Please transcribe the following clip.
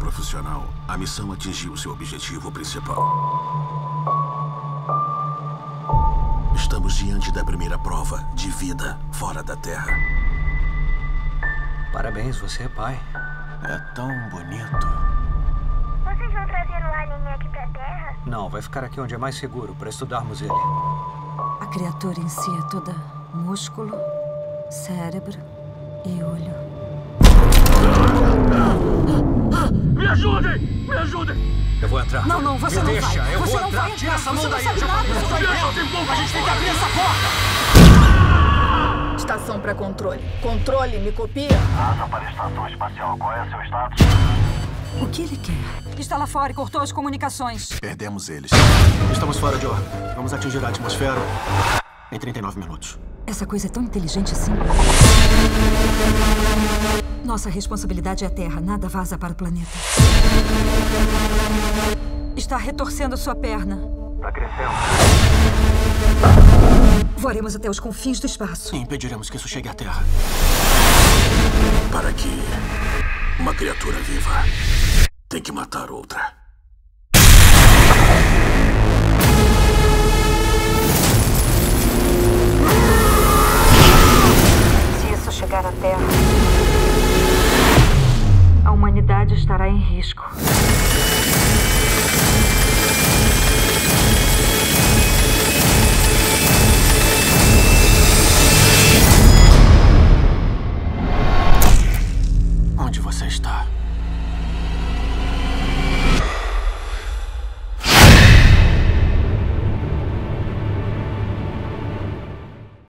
profissional, a missão atingiu seu objetivo principal. Estamos diante da primeira prova de vida fora da Terra. Parabéns, você é pai. É tão bonito. Vocês vão trazer o alien aqui pra Terra? Não, vai ficar aqui onde é mais seguro, para estudarmos ele. A criatura em si é toda músculo, cérebro e olho. Me ajudem! Me ajudem! Eu vou entrar. Não, você não deixa, vai. eu Você vou não entrar. vai Tira entrar. essa mão Você não daí. sabe nada. A gente tem que abrir essa porta! Estação para controle. Controle, me copia? NASA para a Estação Espacial. Qual é seu status? O que ele quer? Está lá fora e cortou as comunicações. Perdemos eles. Estamos fora de órbita. Vamos atingir a atmosfera em 39 minutos. Essa coisa é tão inteligente assim. Nossa responsabilidade é a Terra. Nada vaza para o planeta. Está retorcendo sua perna. Tá crescendo. Voaremos até os confins do espaço. E impediremos que isso chegue à Terra. Para que uma criatura viva tem que matar outra. Se isso chegar à Terra, a humanidade estará em risco.